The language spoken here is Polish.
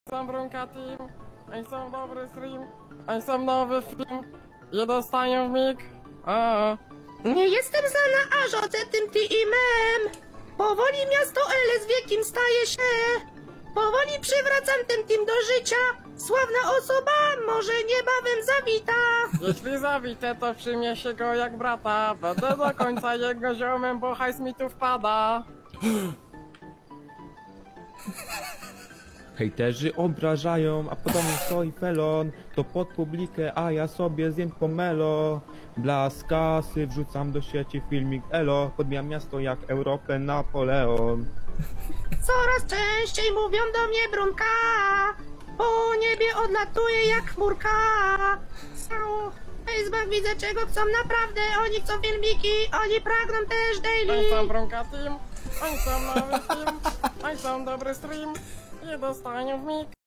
Są Brunka Team, oni są dobry stream, oni są nowy film i dostają w mig. Nie jestem znana, a rządzę tym teamem. Powoli miasto LS wiekiem staje się. Powoli przywracam ten team do życia. Sławna osoba może niebawem zawita. Jeśli zawitę, to przyjmie się go jak brata. Będę do końca jego ziomem, bo hajs mi tu wpada. Hejterzy obrażają, a podobnie stoi pelon. To pod publikę, a ja sobie zjem pomelo. Blask kasy wrzucam do sieci filmik elo. Podbijam miasto jak Europę Napoleon. Coraz częściej mówią do mnie Brunka. Po niebie odlatuje jak chmurka. Całą Facebook widzę czego chcą naprawdę. Oni chcą filmiki, oni pragną też daily. Oni są Brunka Team, oni są nowy film, oni są dobry stream i dostają w mig.